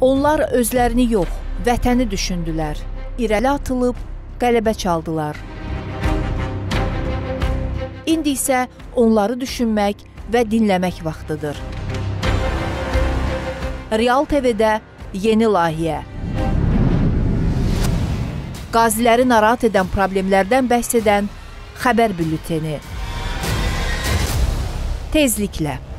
Onlar özlərini yox, vətəni düşündülər. İrəli atılıb, qələbə çaldılar. İndi isə onları düşünmək və dinləmək vaxtıdır. Real TV-də yeni layihə. Qaziləri narahat edən problemlərdən bəhs edən xəbər bülleteni. Tezliklə.